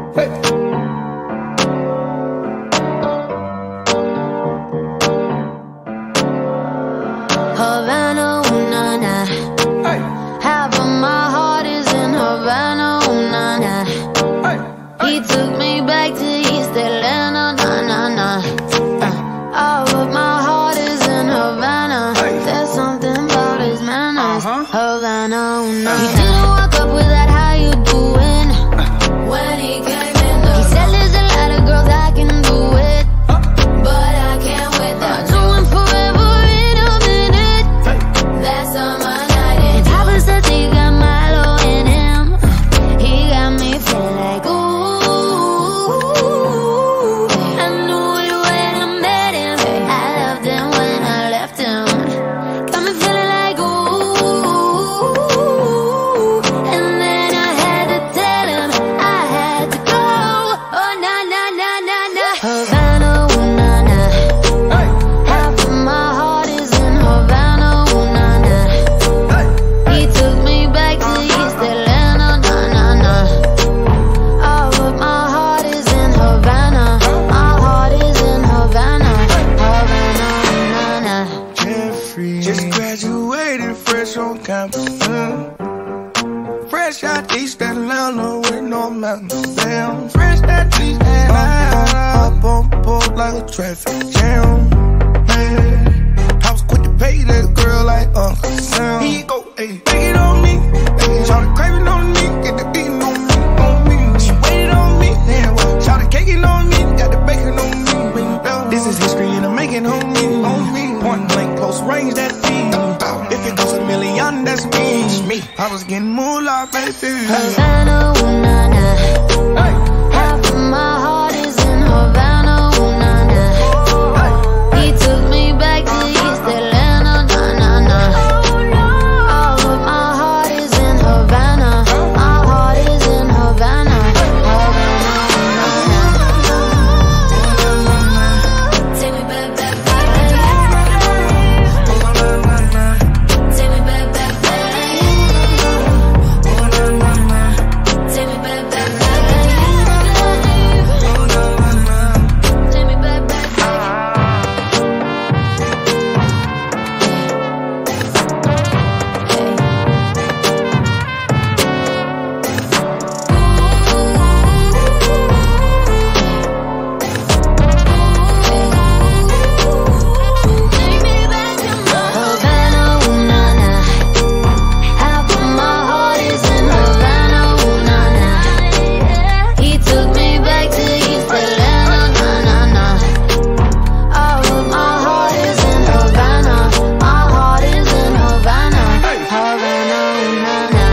Havana, ooh, nah, nah. Hey. Half of my heart is in Havana, ooh, nah, nah. Hey. He took me back to East Atlanta, nah, nah, nah. All of my heart is in Havana. Hey. There's something about his manners. Havana, ooh, nah, nah. He didn't walk up with that, how you doing? When he came in the he said there's a lot of girls I can do it, but I can't with that. I do it forever. That's on my night. And top of the he got malo in him. He got me feeling like ooh. I knew it when I met him. I loved him when I left him. Got me feeling like ooh. And then I had to tell him I had to go. Oh na na na na na. Havana, ooh na na. Half of my heart is in Havana. He took me back to East Atlanta, nah, nah, nah. All of my heart is in Havana. My heart is in Havana. Havana, nah, nah. Jeffrey just graduated fresh on campus. Fresh out East Atlanta with no mountains. Damn, fresh out East Atlanta. Up on board like a traffic jam. Man, I was quick to pay that girl like Uncle Sam. Here you go, ayy, take it on me. Shout the craving on me, get the beating on me, on me. She waited on me, damn. Shout the caking on me, got the bacon on me. This is history and I'm making on me, on me. Point blank, close range, that beat. If it goes a million, that's me. I was getting moolah, baby. Havana, ooh, nah, nah. Half of my heart is in Havana, ooh, nah, nah. He took me back to East Atlanta, nah, nah, nah. All of my heart is in Havana. My heart is in Havana. Havana, ooh, nah, nah. Take me back, back, back. Take me back, back, back. Take me back, back, back. Take me back, back, Havana, ooh, nah, nah. Half of my heart is in Havana, ooh, nah, nah. He took me back to East Atlanta, nah, nah, nah. All of my heart is in Havana. My heart is in Havana. Havana, ooh, nah, nah.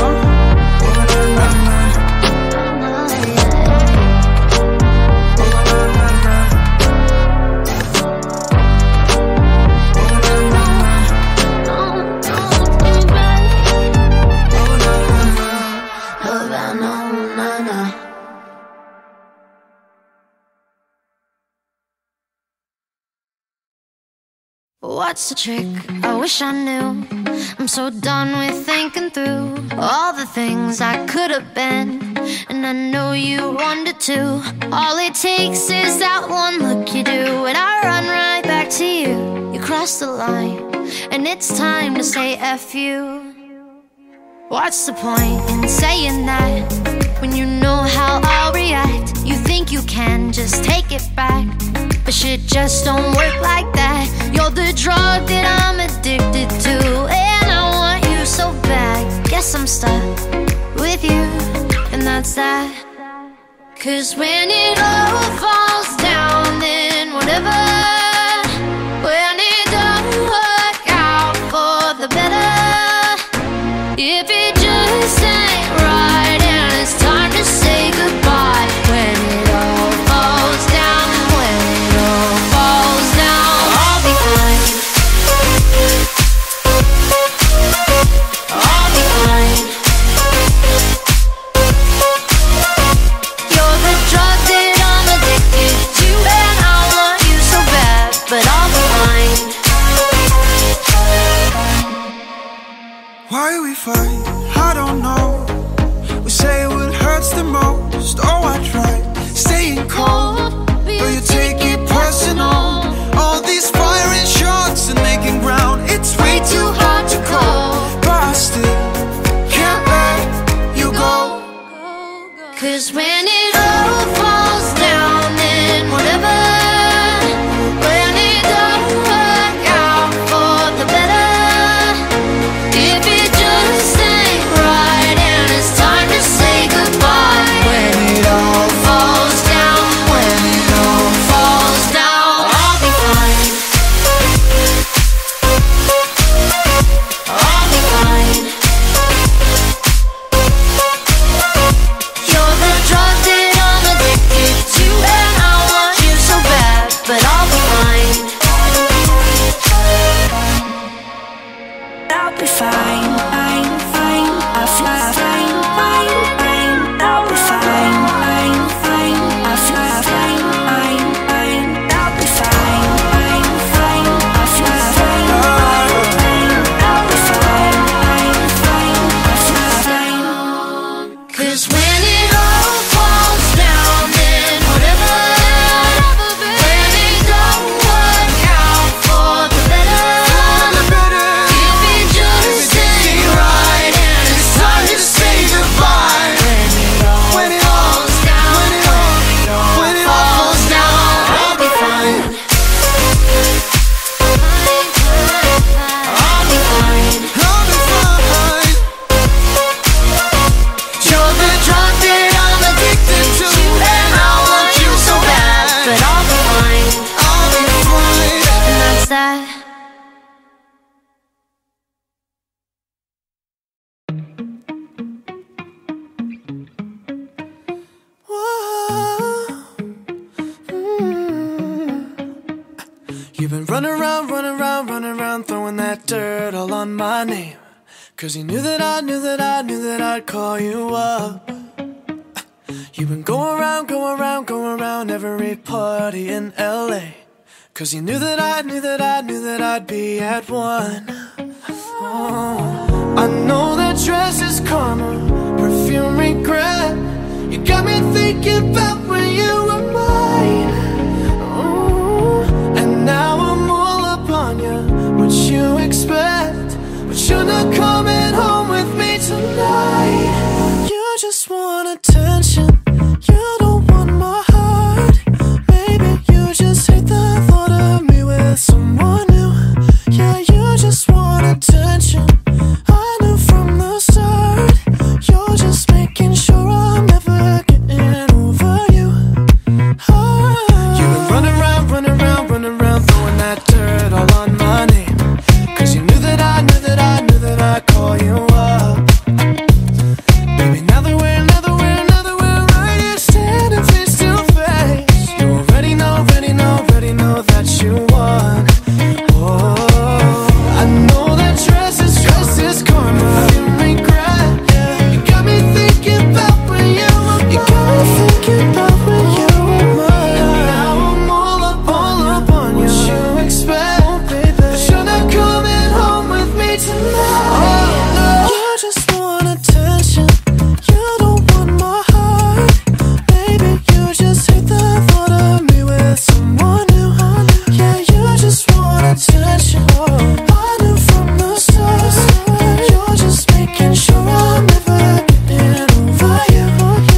Havana, ooh, nah, nah. What's the trick? I wish I knew. I'm so done with thinking through all the things I could have been, and I know you wanted to. All it takes is that one look you do, and I run right back to you. You cross the line, and it's time to say F you. What's the point in saying that when you know how I'll react? You think you can just take it back, but shit just don't work like that. You're the drug that I'm addicted to, and I want you so bad. Guess I'm stuck with you, and that's that. 'Cause when it all falls down, then whatever. When it don't work out for the better, if it just ain't right and it's time to say goodbye. When it all falls down, when it all falls down, I'll be fine. I'll be fine. You're the drug that I'm addicted to, and I want you so bad. 'Cause when it all falls down, then whatever, when it don't work out for the better, if it just ain't right and it's time to say goodbye, when it all falls down, when it all falls down, I'll be fine. I'll be fine. You're the drug that I'm addicted to, and I want you so bad, but I'll be fine. I'll be fine, fine, fine. I'll fly, fine, fine, fine. I'll be fine, fine, fine. I'll fly, fine, fine, fine. I'll be fine, fine, fine. I'll fly, fine, fine, fine. I'll be fine, fine, fine. I'll fly, fine. 'Cause when it all falls down, then whatever, when it don't work out for the better, if it just ain't right and it's time to say goodbye, when it all falls down, when it all falls down, I'll be fine. I'll be fine. You're the drug that I'm addicted to, and I want you so bad, but I'll be fine. I'll be fine. And that's that. You've been running around, throwing that dirt all on my name. 'Cause you knew that I'd call you up. You've been going around every party in LA. 'Cause you knew that I'd be at one. Oh, I know that dress is karma, perfume regret. You got me thinking about when you were mine. Oh, and now I'm all up on you. What you expect? But you're not coming home with me tonight. You just want attention. You don't want my heart. Maybe you just hate the thought of me with someone new. Yeah, you just want attention. I knew from the start. You're just making sure I'm never getting over you. You've been running around, throwing that dirt all on my name. 'Cause you knew that I'd call you up. Baby, now that we're right here standing face to face, you already know that you won. Oh, I know that dress is karma, you regret. You got me thinking about when you were mine. You got me thinking about when you were mine. Now I'm all up on you. What you expect? Oh, baby, but you're not coming home with me tonight. Oh, no. You just want attention. You don't want my heart. Maybe you just hate the thought of me with someone new. Yeah, you just want attention. I knew from the start. You're just making sure I'm never getting over you.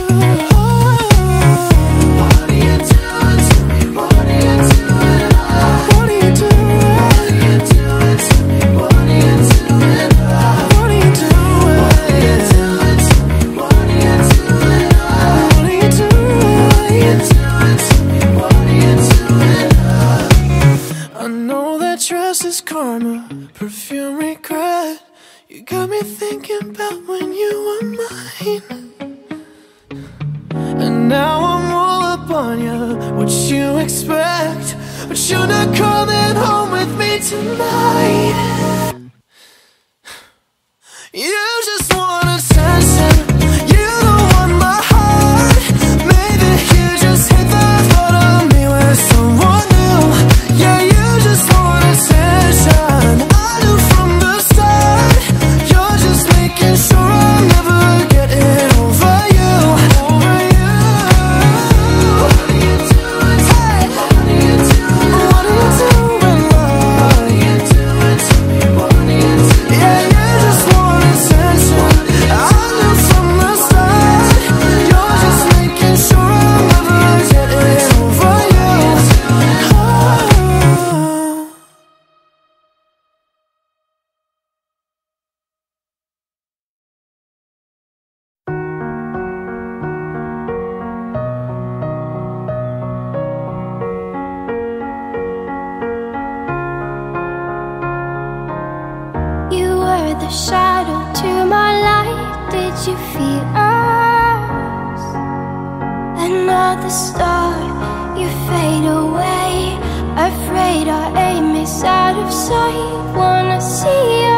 What are you doing to me? What are you doing? What are you doing? What are you doing to me? What are you doing? What are you doing? What are you doing to me? What are you doing? What are you doing? What are you doing to me? What are you doing? I know that dress is karma, perfume regret. You got me thinking about when you were mine. And now I'm all up on you. What you expect? But you're not coming home with me tonight. You just want attention. You don't want my heart. Maybe you just hate the thought of me with someone new. Yeah, you just want attention. I knew from the start. You're just making sure I'm never getting over you. Over you. What are you doing? Hey. What are you doing? What are you doing? What are you doing to me? the shadow to my light. Did you feel us? Another star, you fade away. Afraid our aim is out of sight. Wanna see us